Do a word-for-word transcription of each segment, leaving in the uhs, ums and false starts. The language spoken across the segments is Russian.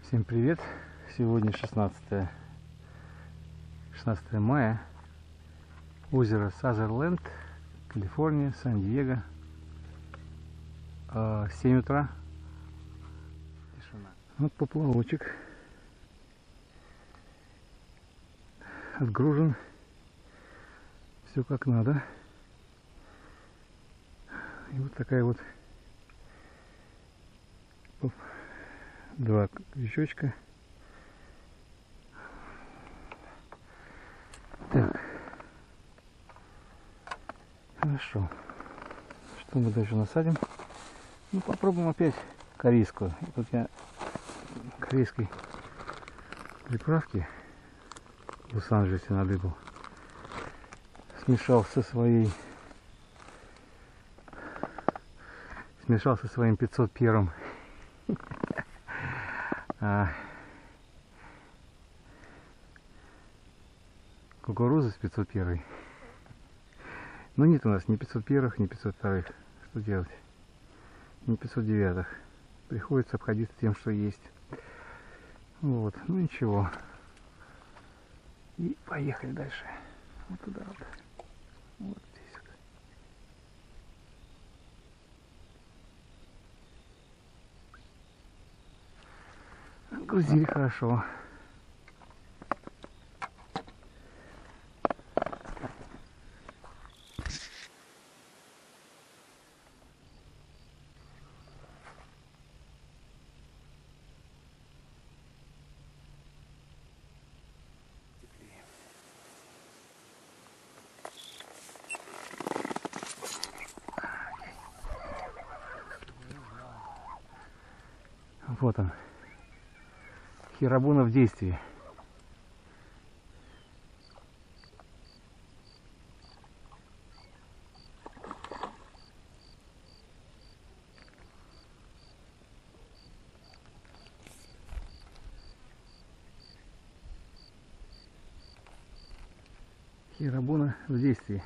Всем привет! Сегодня шестнадцатое мая. Озеро Сазерленд, Калифорния, Сан-Диего. семь утра. Тишина. Вот поплавочек. Отгружен. Все как надо. И вот такая вот два крючочка. Так. Хорошо. Что мы дальше насадим? Ну, попробуем опять корейскую. Вот я корейской приправки в Лос-Анджелесе надыбал. Смешал со своей смешал со своим пятьсот первым. А, кукуруза с пятьсот первой. Но нет у нас ни пятьсот первых, ни пятьсот вторых. Что делать? Ни пятьсот девятых. Приходится обходиться тем, что есть. Вот, ну ничего. И поехали дальше. Вот туда вот. Вот здесь вот. Грузили хорошо. Вот он. Хирабуна в действии. Хирабуна в действии.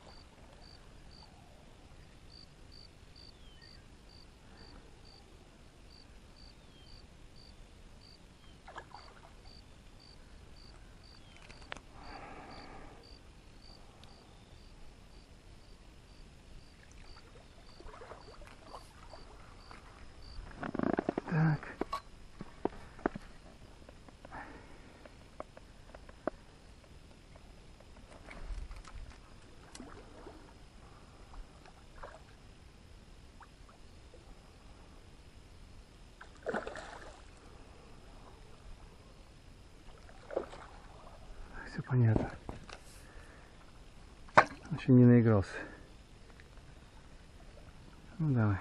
Так. Все понятно. Еще не наигрался. Ну давай.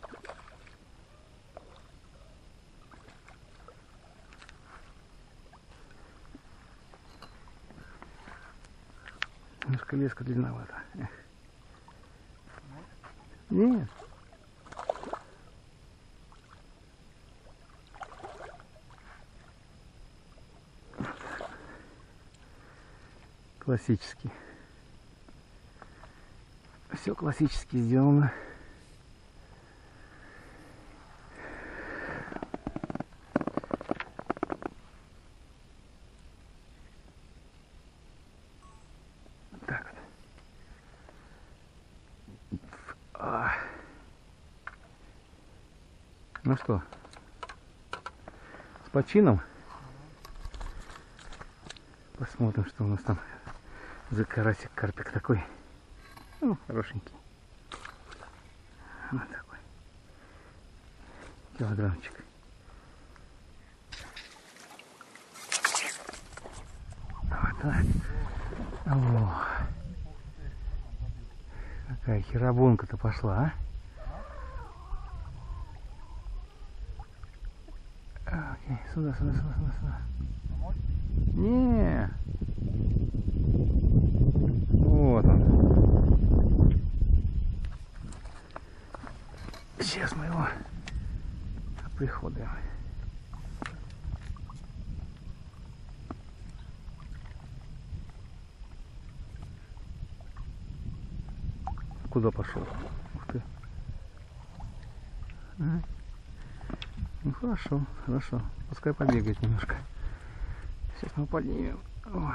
Немножко леска длинновата. Эх. Нет. Классический. Все классически сделано. Так вот. А. Ну что, с почином. Посмотрим, что у нас там за карасик, карпик такой. Ну, хорошенький. Вот такой. Килограммчик. Вот так. О, какая херабонка-то пошла, а? Окей, сюда, сюда, сюда, сюда, сюда. Не. Вот он. Сейчас мы его оприходуем. Куда пошел? Ух ты. А? Ух хорошо, хорошо. Пускай побегает немножко. Сейчас мы поднимем. Ой.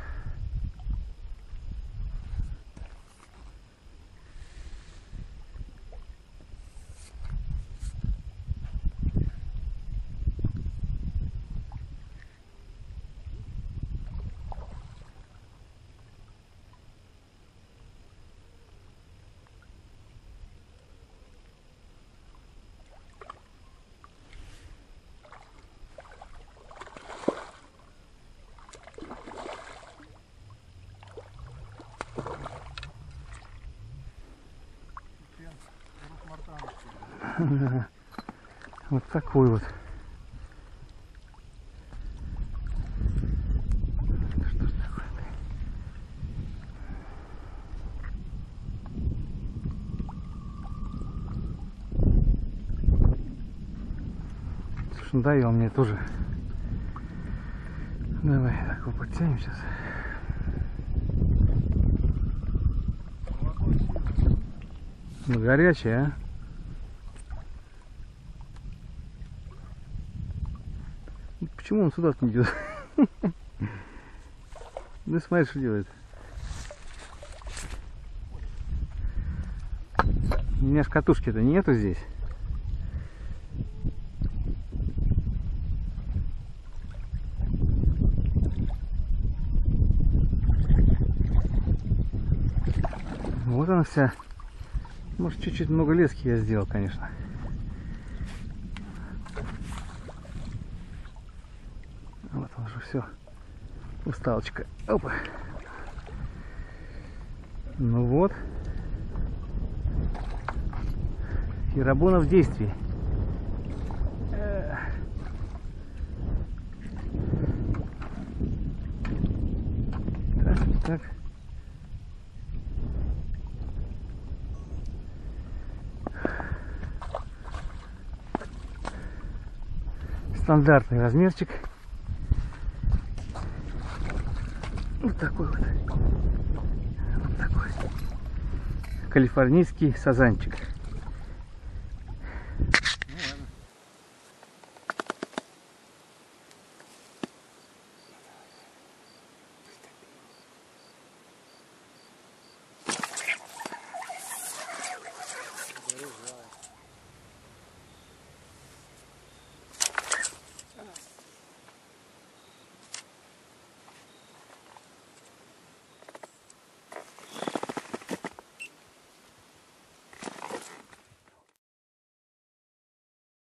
Вот такой вот. Что ж такое-то? Слушай, надоело мне тоже. Давай, так его подтянем сейчас. Ну, горячая, а? Почему он сюда-то не идет? Ну смотри, что делает. У меня ж катушки-то нету здесь. Вот она вся. Может, чуть-чуть много лески я сделал, конечно. Вот он уже все. Усталочка. Опа. Ну вот. Хиробона в действии. Так, так. Стандартный размерчик. Вот такой вот. Вот такой. Калифорнийский сазанчик.